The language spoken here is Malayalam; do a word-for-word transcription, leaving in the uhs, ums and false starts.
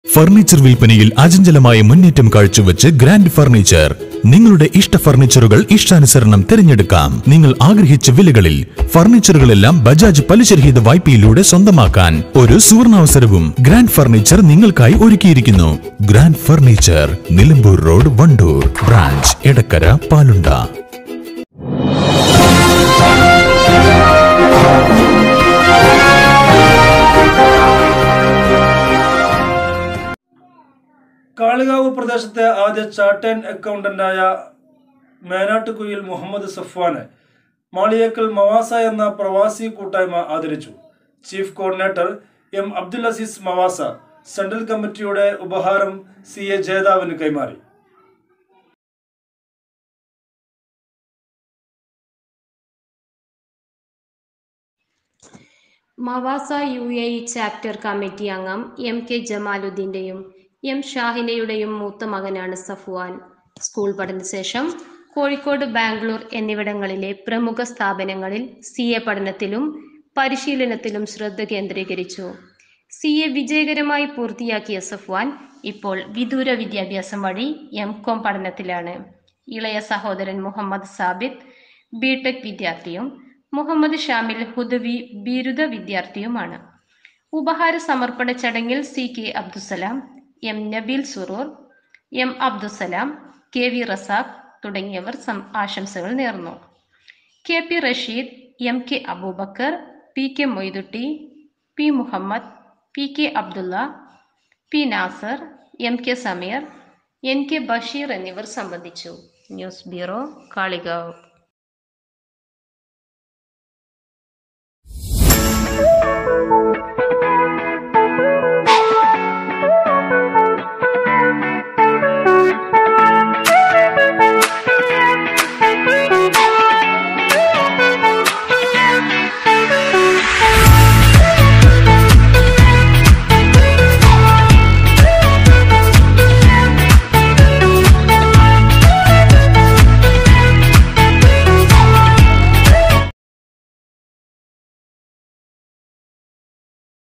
ഫർണിച്ചർ വിൽപ്പനയിൽ അചഞ്ചലമായ മുന്നേറ്റം കാഴ്ചവെച്ച് ഗ്രാൻഡ് ഫർണിച്ചർ. നിങ്ങളുടെ ഇഷ്ട ഫർണിച്ചറുകൾ ഇഷ്ടാനുസരണം തിരഞ്ഞെടുക്കാം. നിങ്ങൾ ആഗ്രഹിച്ച വിലകളിൽ ഫർണിച്ചറുകളെല്ലാം ബജാജ് പലിശരഹിത വായ്പയിലൂടെ സ്വന്തമാക്കാൻ ഒരു സുവർണാവസരവും ഗ്രാൻഡ് ഫർണിച്ചർ നിങ്ങൾക്കായി ഒരുക്കിയിരിക്കുന്നു. Grand furniture, Nilambur road, Wandoor. Branch Edakkara, Palunda. Kalikavu പ്രദേശത്തെ ആദ്യ ചാർട്ടേൺ അക്കൗണ്ടന്റായ മേനാട്ടുകുയിൽ മുഹമ്മദ് സഫ്വാനെ മാളിയേക്കൽ മവാസ എന്ന പ്രവാസി കൂട്ടായ്മ ആദരിച്ചു. Chief coordinator M Abdul Aziz Mavasa central കമ്മിറ്റിയുടെ ഉപഹാരം സി എ ജേതാവിന് കൈമാറി. Mavasa U A E chapter committee അംഗം എം കെ ജമാലുദ്ദീന്റെയും എം ഷാഹിനയുടെയും മൂത്ത മകനാണ് സഫ്വാൻ. സ്കൂൾ പഠനശേഷം കോഴിക്കോട്, ബാംഗ്ലൂർ എന്നിവിടങ്ങളിലെ പ്രമുഖ സ്ഥാപനങ്ങളിൽ സി എ പഠനത്തിലും പരിശീലനത്തിലും ശ്രദ്ധ കേന്ദ്രീകരിച്ചു. സി എ വിജയകരമായി പൂർത്തിയാക്കിയ സഫ്വാൻ ഇപ്പോൾ വിദൂര വിദ്യാഭ്യാസം വഴി എം കോം പഠനത്തിലാണ്. ഇളയ സഹോദരൻ മുഹമ്മദ് സാബിത്ത് ബി ടെക് വിദ്യാർത്ഥിയും മുഹമ്മദ് ഷാമിൽ ഹുദവി ബിരുദ വിദ്യാർത്ഥിയുമാണ്. ഉപഹാര സമർപ്പണ ചടങ്ങിൽ C K Abdussalam, M Nabeel Suroor, M Abdussalam, K V Razak തുടങ്ങിയവർ ആശംസകൾ നേർന്നു. K P Rasheed, M K Abubakar, P K Moidutty, P Muhammad, P K Abdulla, P Nasar, M K Sameer, N K Basheer എന്നിവർ സംബന്ധിച്ചു. News bureau, Kalikavu. Thank you.